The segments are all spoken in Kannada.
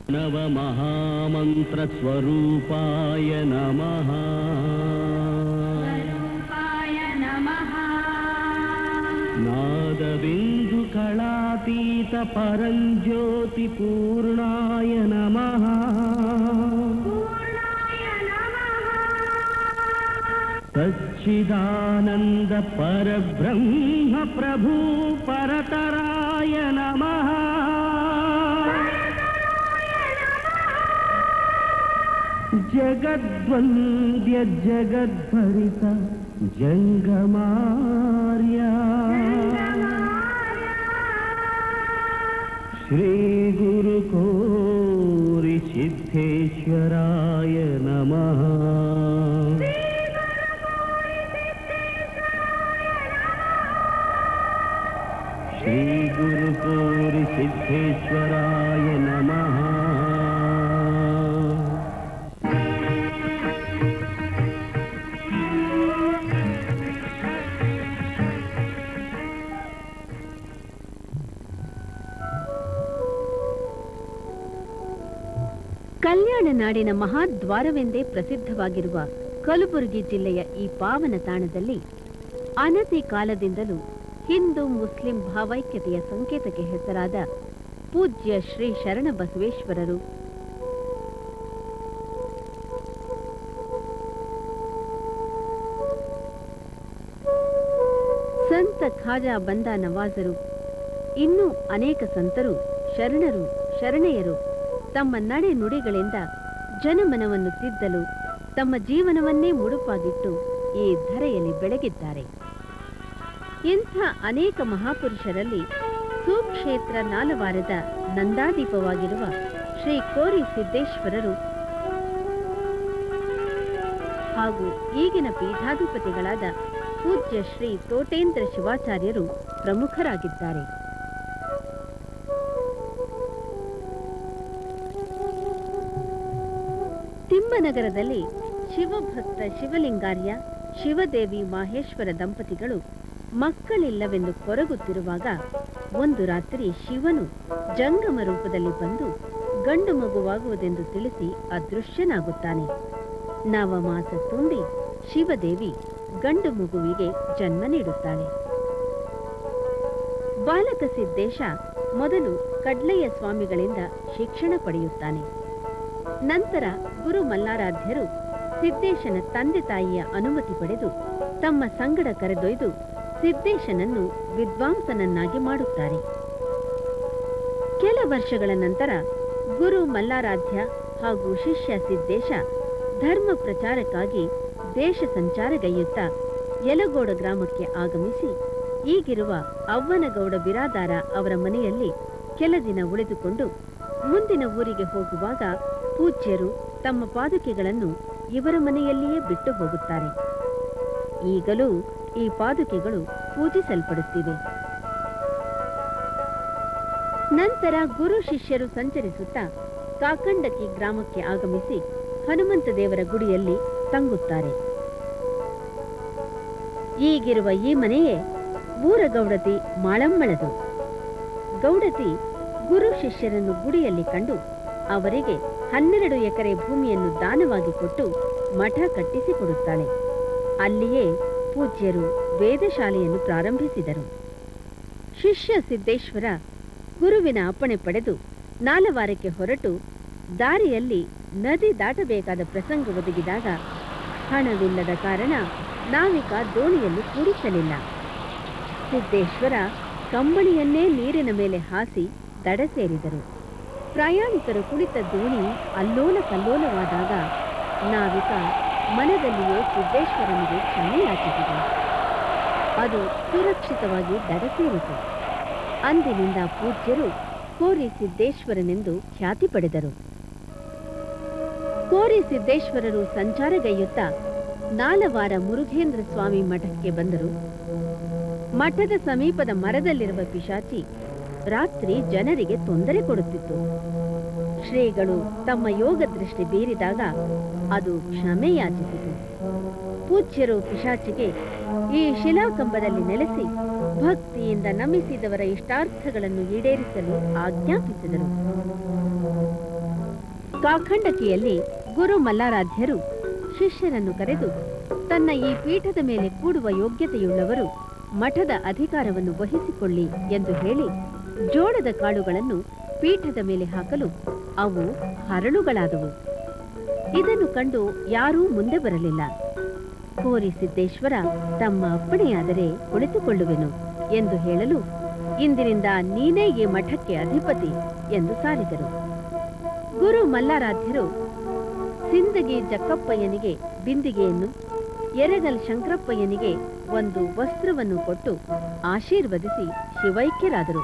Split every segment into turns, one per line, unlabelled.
नवमहामन्त्रस्वरूपाय नमः। नादबिन्दुकलातीत परञ्ज्योतिपूर्णाय नमः। सच्चिदानन्द परब्रह्म प्रभु परतराय नमः। जगद्वन्द्य जगद्भरित जंगमार्य श्री गुरुकोरि सिद्धेश्वराय नमः। श्री गुरुकोरि सिद्धेश्वराय नमः।
ಕಲ್ಯಾಣ ನಾಡಿನ ಮಹಾದ್ವಾರವೆಂದೇ ಪ್ರಸಿದ್ಧವಾಗಿರುವ ಕಲಬುರಗಿ ಜಿಲ್ಲೆಯ ಈ ಪಾವನ ತಾಣದಲ್ಲಿ ಅನತಿ ಕಾಲದಿಂದಲೂ ಹಿಂದೂ ಮುಸ್ಲಿಂ ಭಾವೈಕ್ಯತೆಯ ಸಂಕೇತಕ್ಕೆ ಹೆಸರಾದ ಪೂಜ್ಯ ಶ್ರೀ ಶರಣ ಬಸವೇಶ್ವರರು, ಸಂತ ಖಾಜಾ ಬಂದಾ ನವಾಜರು, ಇನ್ನೂ ಅನೇಕ ಸಂತರು, ಶರಣರು, ಶರಣೆಯರು ತಮ್ಮ ನಡೆ ನುಡಿಗಳಿಂದ ಜನಮನವನ್ನು ತಿದ್ದಲು ತಮ್ಮ ಜೀವನವನ್ನೇ ಮುಡುಪಾಗಿಟ್ಟು ಈ ಧರೆಯಲ್ಲಿ ಬೆಳಗಿದ್ದಾರೆ. ಇಂಥ ಅನೇಕ ಮಹಾಪುರುಷರಲ್ಲಿ ಸುಕ್ಷೇತ್ರ ನಾಲವಾರದ ನಂದಾದೀಪವಾಗಿರುವ ಶ್ರೀ ಕೋರಿ ಸಿದ್ದೇಶ್ವರರು ಹಾಗೂ ಈಗಿನ ಪೀಠಾಧಿಪತಿಗಳಾದ ಪೂಜ್ಯ ಶ್ರೀ ತೋಟೇಂದ್ರ ಶಿವಾಚಾರ್ಯರು ಪ್ರಮುಖರಾಗಿದ್ದಾರೆ. ತಿಮ್ಮನಗರದಲ್ಲಿ ಶಿವಭಕ್ತ ಶಿವಲಿಂಗಾರ್ಯ, ಶಿವದೇವಿ ಮಾಹೇಶ್ವರ ದಂಪತಿಗಳು ಮಕ್ಕಳಿಲ್ಲವೆಂದು ಕೊರಗುತ್ತಿರುವಾಗ ಒಂದು ರಾತ್ರಿ ಶಿವನು ಜಂಗಮ ರೂಪದಲ್ಲಿ ಬಂದು ಗಂಡು ಮಗುವಾಗುವುದೆಂದು ತಿಳಿಸಿ ಅದೃಶ್ಯನಾಗುತ್ತಾನೆ. ನವಮಾಸ ತುಂಬಿ ಶಿವದೇವಿ ಗಂಡು ಮಗುವಿಗೆ ಜನ್ಮ ನೀಡುತ್ತಾಳೆ. ಬಾಲಕ ಸಿದ್ದೇಶ ಮೊದಲು ಕಡ್ಲೆಯ ಸ್ವಾಮಿಗಳಿಂದ ಶಿಕ್ಷಣ ಪಡೆಯುತ್ತಾನೆ. ನಂತರ ಗುರು ಮಲ್ಲಾರಾಧ್ಯರು ಸಿದ್ದೇಶನ ತಂದೆ ತಾಯಿಯ ಅನುಮತಿ ಪಡೆದು ತಮ್ಮ ಸಂಗಡ ಕರೆದೊಯ್ದು ಸಿದ್ದೇಶನನ್ನು ವಿದ್ವಾಂಸನನ್ನಾಗಿ ಮಾಡುತ್ತಾರೆ. ಕೆಲ ವರ್ಷಗಳ ನಂತರ ಗುರು ಮಲ್ಲಾರಾಧ್ಯ ಹಾಗೂ ಶಿಷ್ಯ ಸಿದ್ದೇಶ ಧರ್ಮ ಪ್ರಚಾರಕ್ಕಾಗಿ ದೇಶ ಸಂಚಾರಗೈಯುತ್ತಾ ಯಲಗೋಡ ಗ್ರಾಮಕ್ಕೆ ಆಗಮಿಸಿ ಈಗಿರುವ ಅವ್ವನಗೌಡ ಬಿರಾದಾರ ಅವರ ಮನೆಯಲ್ಲಿ ಕೆಲ ದಿನ ಉಳಿದುಕೊಂಡು ಮುಂದಿನ ಊರಿಗೆ ಹೋಗುವಾಗ ಪೂಜ್ಯರು ತಮ್ಮ ಪಾದುಕೆಗಳನ್ನು ಇವರ ಮನೆಯಲ್ಲಿಯೇ ಬಿಟ್ಟು ಹೋಗುತ್ತಾರೆ. ಈಗಲೂ ಈ ಪಾದುಕೆಗಳು ಪೂಜಿಸಲ್ಪಡುತ್ತಿವೆ. ನಂತರ ಗುರು ಶಿಷ್ಯರು ಸಂಚರಿಸುತ್ತಾ ಕಾಕಂಡಕಿ ಗ್ರಾಮಕ್ಕೆ ಆಗಮಿಸಿ ಹನುಮಂತ ದೇವರ ಗುಡಿಯಲ್ಲಿ ತಂಗುತ್ತಾರೆ. ಈಗಿರುವ ಈ ಮನೆಯೇ ಊರಗೌಡತಿ ಮಾಳಮ್ಮಳದು. ಗೌಡತಿ ಗುರು ಶಿಷ್ಯರನ್ನು ಗುಡಿಯಲ್ಲಿ ಕಂಡು ಅವರಿಗೆ 12 ಎಕರೆ ಭೂಮಿಯನ್ನು ದಾನವಾಗಿ ಕೊಟ್ಟು ಮಠ ಕಟ್ಟಿಸಿಕೊಡುತ್ತಾಳೆ. ಅಲ್ಲಿಯೇ ಪೂಜ್ಯರು ವೇದಶಾಲೆಯನ್ನು ಪ್ರಾರಂಭಿಸಿದರು. ಶಿಷ್ಯ ಸಿದ್ದೇಶ್ವರ ಗುರುವಿನ ಅಪ್ಪಣೆ ಪಡೆದು ನಾಲವಾರಕ್ಕೆ ಹೊರಟು ದಾರಿಯಲ್ಲಿ ನದಿ ದಾಟಬೇಕಾದ ಪ್ರಸಂಗ ಒದಗಿದಾಗ ಹಣವಿಲ್ಲದ ಕಾರಣ ನಾವಿಕ ದೋಣಿಯಲ್ಲಿ ಕೂಡಿಸಲಿಲ್ಲ. ಸಿದ್ದೇಶ್ವರ ಕಂಬಳಿಯನ್ನೇ ನೀರಿನ ಮೇಲೆ ಹಾಸಿ ದಡ ಸೇರಿದರು. ಪ್ರಯಾಣಿಕರು ಕುಳಿತ ದೋಣಿ ಅಲ್ಲೋಲ ಕಲ್ಲೋಲವಾದಾಗ ನಾವಿಕ ಮನದಲ್ಲಿಯೇ ಸಿದ್ದೇಶ್ವರನಿಗೆ ಕ್ಷಮೆಯಾಚಿಸಿದ. ಅದು ಸುರಕ್ಷಿತವಾಗಿ ದಡ ಸೇರಿತು. ಅಂದಿನಿಂದ ಪೂಜ್ಯರು ಕೋರಿ ಸಿದ್ದೇಶ್ವರನೆಂದು ಖ್ಯಾತಿ ಪಡೆದರು. ಕೋರಿ ಸಿದ್ದೇಶ್ವರರು ಸಂಚಾರಗೈಯುತ್ತಾ ನಾಲವಾರ ಮುರುಘೇಂದ್ರ ಸ್ವಾಮಿ ಮಠಕ್ಕೆ ಬಂದರು. ಮಠದ ಸಮೀಪದ ಮರದಲ್ಲಿರುವ ಪಿಶಾಚಿ ರಾತ್ರಿ ಜನರಿಗೆ ತೊಂದರೆ ಕೊಡುತ್ತಿತ್ತು. ಶ್ರೀಗಳು ತಮ್ಮ ಯೋಗ ದೃಷ್ಟಿ ಬೀರಿದಾಗ ಅದು ಕ್ಷಮೆಯಾಚಿಸಿತು. ಪೂಜ್ಯರು ಪಿಶಾಚಿಗೆ ಈ ಶಿಲಾಕಂಬದಲ್ಲಿ ನೆಲೆಸಿ ಭಕ್ತಿಯಿಂದ ನಮಿಸಿದವರ ಇಷ್ಟಾರ್ಥಗಳನ್ನು ಈಡೇರಿಸಲು ಆಜ್ಞಾಪಿಸಿದರು. ಕಾಖಂಡಕಿಯಲ್ಲಿ ಗುರು ಮಲ್ಲಾರಾಧ್ಯರು ಶಿಷ್ಯರನ್ನು ಕರೆದು ತನ್ನ ಈ ಪೀಠದ ಮೇಲೆ ಕೂಡುವ ಯೋಗ್ಯತೆಯುಳ್ಳವರು ಮಠದ ಅಧಿಕಾರವನ್ನು ವಹಿಸಿಕೊಳ್ಳಿ ಎಂದು ಹೇಳಿ ಜೋಳದ ಕಾಳುಗಳನ್ನು ಪೀಠದ ಮೇಲೆ ಹಾಕಲು ಅವು ಹರಳುಗಳಾದವು. ಇದನ್ನು ಕಂಡು ಯಾರೂ ಮುಂದೆ ಬರಲಿಲ್ಲ. ಕೋರಿ ಸಿದ್ದೇಶ್ವರ ತಮ್ಮ ಅಪ್ಪಣೆಯಾದರೆ ಕುಳಿತುಕೊಳ್ಳುವೆನು ಎಂದು ಹೇಳಲು, ಇಂದಿನಿಂದ ನೀನೇ ಈ ಮಠಕ್ಕೆ ಅಧಿಪತಿ ಎಂದು ಸಾರಿದರು. ಗುರು ಮಲ್ಲಾರಾಧ್ಯರು ಸಿಂದಗಿ ಜಕ್ಕಪ್ಪಯ್ಯನಿಗೆ ಬಿಂದಿಗೆಯನ್ನು, ಎರೆಗಲ್ ಶಂಕರಪ್ಪಯ್ಯನಿಗೆ ಒಂದು ವಸ್ತ್ರವನ್ನು ಕೊಟ್ಟು ಆಶೀರ್ವದಿಸಿ ಶಿವೈಕ್ಯರಾದರು.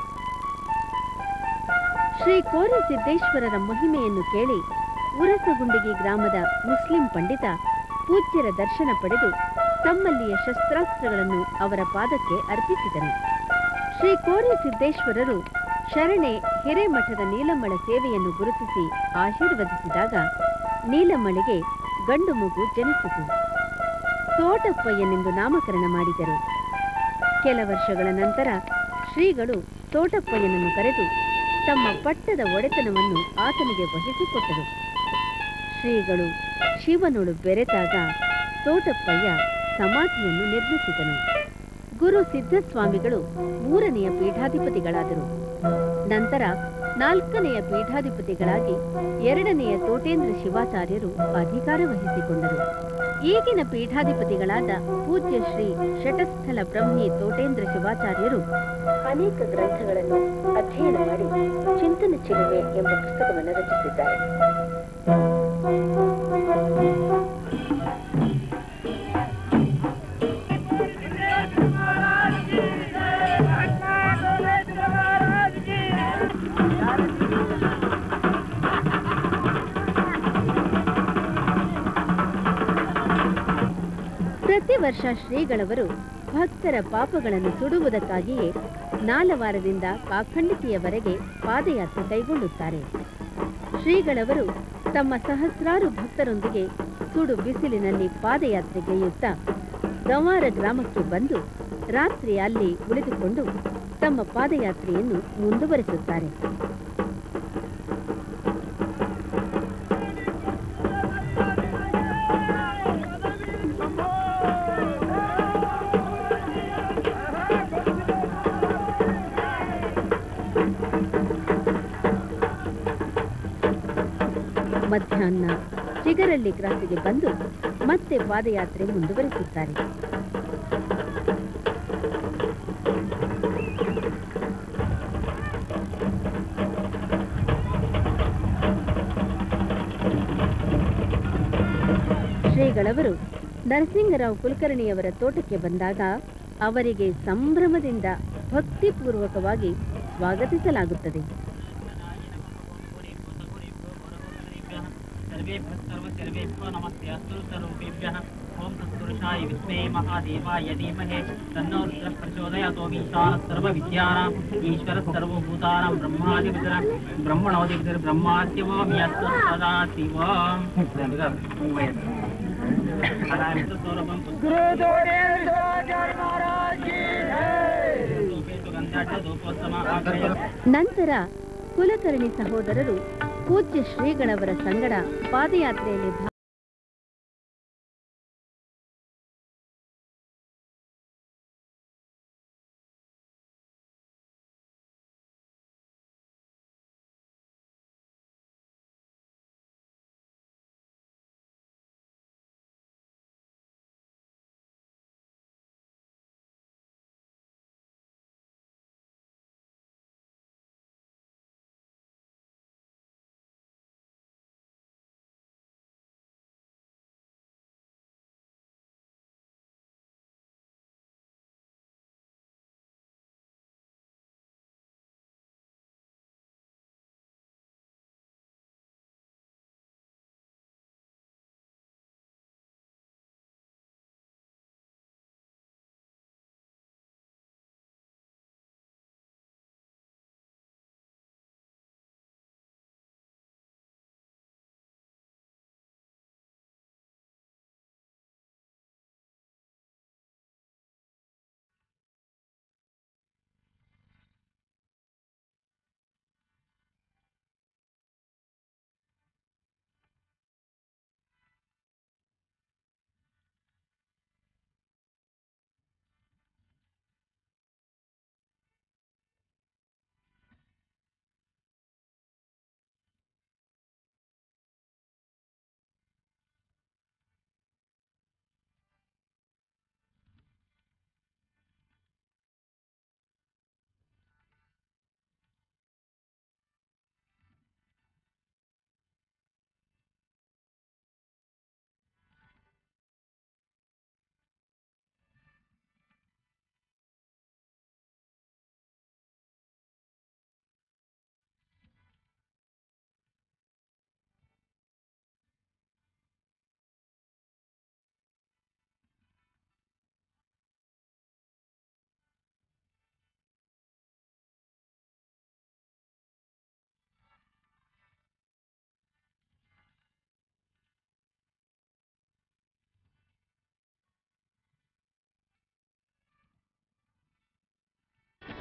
ಶ್ರೀ ಕೋರಿ ಸಿದ್ದೇಶ್ವರರ ಮಹಿಮೆಯನ್ನು ಕೇಳಿ ಉರಸಗುಂಡಿಗಿ ಗ್ರಾಮದ ಮುಸ್ಲಿಂ ಪಂಡಿತ ಪೂಜ್ಯರ ದರ್ಶನ ಪಡೆದು ತಮ್ಮಲ್ಲಿಯ ಶಸ್ತ್ರಾಸ್ತ್ರಗಳನ್ನು ಅವರ ಪಾದಕ್ಕೆ ಅರ್ಪಿಸಿದರು. ಶ್ರೀ ಕೋರಿ ಸಿದ್ದೇಶ್ವರರು ಶರಣೆ ಹಿರೇಮಠದ ನೀಲಮ್ಮಳ ಸೇವೆಯನ್ನು ಗುರುತಿಸಿ ಆಶೀರ್ವದಿಸಿದಾಗ ನೀಲಮ್ಮಳಿಗೆ ಗಂಡು ಮಗು ಜನಿಸಿತು. ತೋಟಪ್ಪಯ್ಯನೆಂದು ನಾಮಕರಣ ಮಾಡಿದರು. ಕೆಲ ವರ್ಷಗಳ ನಂತರ ಶ್ರೀಗಳು ತೋಟಪ್ಪಯ್ಯನನ್ನು ಕರೆದು ತಮ್ಮ ಪಟ್ಟದ ಒಡೆತನವನ್ನು ಆತನಿಗೆ ವಹಿಸಿಕೊಟ್ಟರು. ಶ್ರೀಗಳು ಶಿವನೊಳು ಬೆರೆತಾಗ ತೋಟಪ್ಪಯ್ಯ ಸಮಾಧಿಯನ್ನು ನಿರ್ಮಿಸಿದನು. ಗುರು ಸಿದ್ಧಸ್ವಾಮಿಗಳು 3ನೆಯ ಪೀಠಾಧಿಪತಿಗಳಾದರು. ನಂತರ 4ನೆಯ ಪೀಠಾಧಿಪತಿಗಳಾಗಿ 2ನೆಯ ತೋಟೇಂದ್ರ ಶಿವಾಚಾರ್ಯರು ಅಧಿಕಾರ ವಹಿಸಿಕೊಂಡರು. ಈಗಿನ ಪೀಠಾಧಿಪತಿಗಳಾದ ಪೂಜ್ಯ ಶ್ರೀ ಶಟಸ್ಥಲ ಬ್ರಹ್ಮಿ ತೋಟೇಂದ್ರ ಶಿವಾಚಾರ್ಯರು ಅನೇಕ ಗ್ರಂಥಗಳನ್ನು ಅಧ್ಯಯನ ಮಾಡಿ ಚಿಂತನ ಚಿಲುಮೆ ಎಂಬ ಪುಸ್ತಕವನ್ನು ರಚಿಸಿದ್ದಾರೆ. ಪ್ರತಿ ವರ್ಷ ಶ್ರೀಗಳವರು ಭಕ್ತರ ಪಾಪಗಳನ್ನು ಸುಡುವುದಕ್ಕಾಗಿಯೇ ನಾಲವಾರದಿಂದ ಕಾಖಂಡಿಕೆಯವರೆಗೆ ಪಾದಯಾತ್ರೆ ಕೈಗೊಳ್ಳುತ್ತಾರೆ. ಶ್ರೀಗಳವರು ತಮ್ಮ ಸಹಸ್ರಾರು ಭಕ್ತರೊಂದಿಗೆ ಸುಡು ಬಿಸಿಲಿನಲ್ಲಿ ಪಾದಯಾತ್ರೆಗೆಯುತ್ತಾ ಗಂವಾರ ಗ್ರಾಮಕ್ಕೆ ಬಂದು ರಾತ್ರಿ ಅಲ್ಲಿ ಉಳಿದುಕೊಂಡು ತಮ್ಮ ಪಾದಯಾತ್ರೆಯನ್ನು ಮುಂದುವರೆಸುತ್ತಾರೆ. ಮಧ್ಯಾಹ್ನ ಚಿಗರಳ್ಳಿ ಕ್ರಾಸಿಗೆ ಬಂದು ಮತ್ತೆ ಪಾದಯಾತ್ರೆ ಮುಂದುವರಿಸುತ್ತಾರೆ. ಶ್ರೀಗಳವರು ನರಸಿಂಗರಾವ್ ಕುಲಕರ್ಣಿಯವರ ತೋಟಕ್ಕೆ ಬಂದಾಗ ಅವರಿಗೆ ಸಂಭ್ರಮದಿಂದ ಭಕ್ತಿಪೂರ್ವಕವಾಗಿ ಸ್ವಾಗತಿಸಲಾಗುತ್ತದೆ.
सर्वेभ्यो नमस्तेऽस्तु सर्वेभ्यः ओम तत्पुरुषाय विद्महे महादेवाय धीमहि तन्नो रुद्रः प्रचोदयात्। ईशानः सर्वविद्यानाम् ईश्वरः सर्वभूतानां ब्रह्मादिपितरः ब्रह्मणोऽधिपतिः ब्रह्मास्यवो यस्तु सदाशिवम्।
ನಂತರ ಕುಲಕರ್ಣಿ ಸಹೋದರರು ಪೂಜ್ಯ ಶ್ರೀಗಳವರ ಸಂಗಡ ಪಾದಯಾತ್ರೆಯಲ್ಲಿ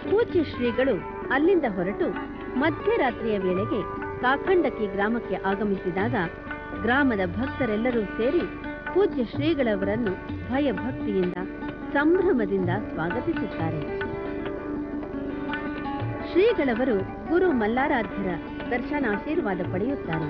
ಪೂಜ್ಯ ಶ್ರೀಗಳು ಅಲ್ಲಿಂದ ಹೊರಟು ಮಧ್ಯರಾತ್ರಿಯ ವೇಳೆಗೆ ಕಾಖಂಡಕಿ ಗ್ರಾಮಕ್ಕೆ ಆಗಮಿಸಿದಾಗ ಗ್ರಾಮದ ಭಕ್ತರೆಲ್ಲರೂ ಸೇರಿ ಪೂಜ್ಯ ಶ್ರೀಗಳವರನ್ನು ಭಯಭಕ್ತಿಯಿಂದ ಸಂಭ್ರಮದಿಂದ ಸ್ವಾಗತಿಸುತ್ತಾರೆ. ಶ್ರೀಗಳವರು ಗುರು ಮಲ್ಲಾರಾಧ್ಯರ ದರ್ಶನಾಶೀರ್ವಾದ ಪಡೆಯುತ್ತಾರೆ.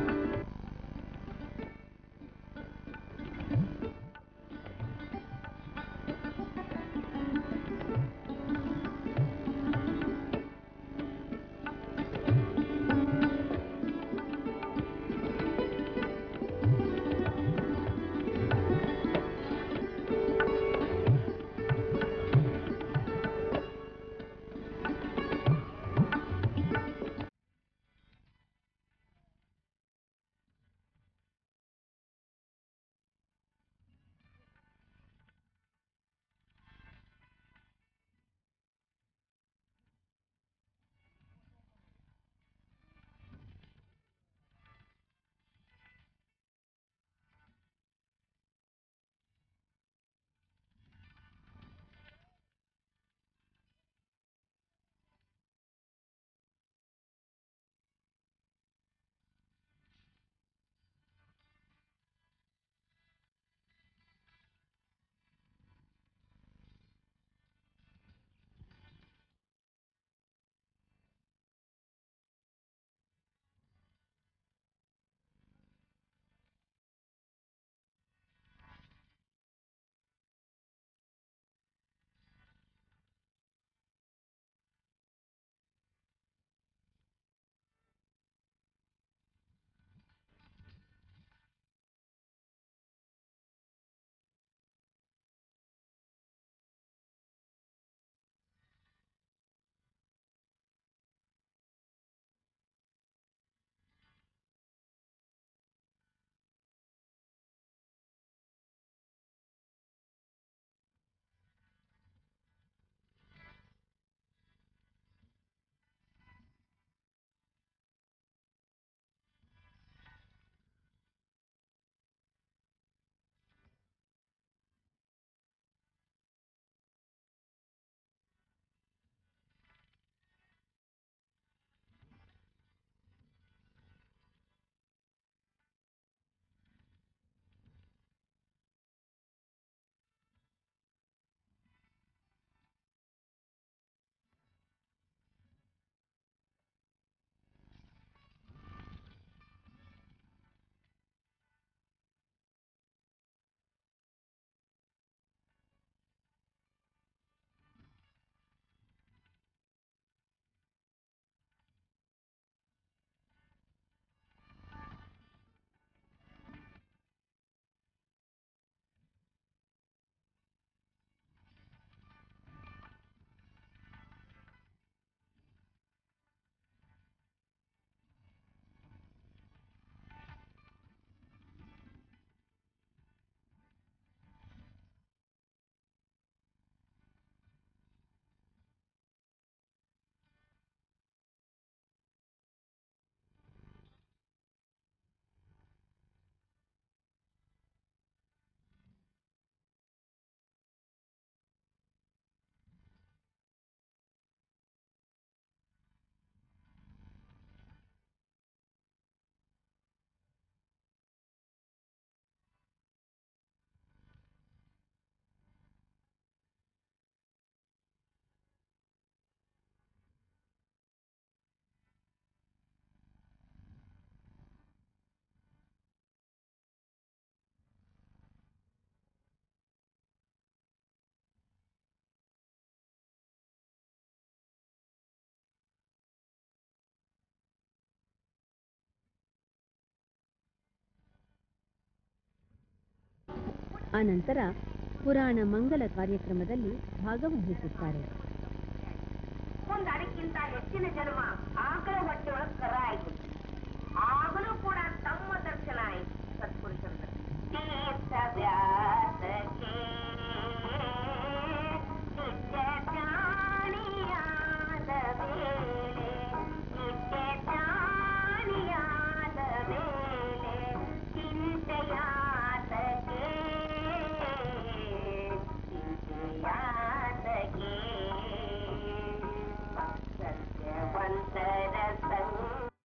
ಅನಂತರ ಪುರಾಣ ಮಂಗಲ ಕಾರ್ಯಕ್ರಮದಲ್ಲಿ ಭಾಗವಹಿಸುತ್ತಾರೆ.
ಒಂದಡಕ್ಕಿಂತ ಹೆಚ್ಚಿನ ಜನ್ಮ